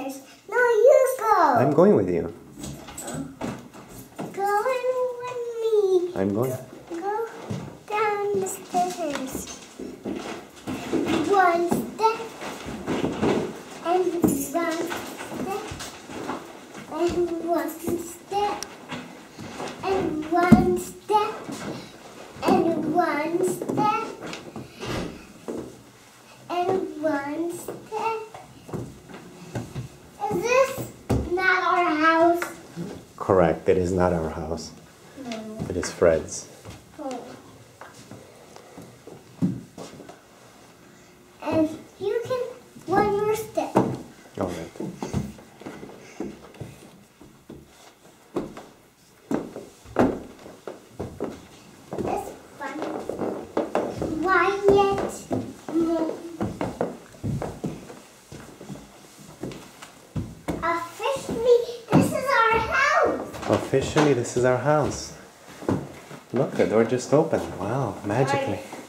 stairs. No, you go. I'm going with you. Going with me. I'm going. Go down the stairs. One step. And one step. And one step. And one step. And one step. And one step. Is this not our house? Correct. It is not our house. No. It is Fred's. Oh. And you can one more step. All right. That's fun. Quiet. Officially, this is our house. Officially, this is our house. Look, the door just opened. Wow, magically.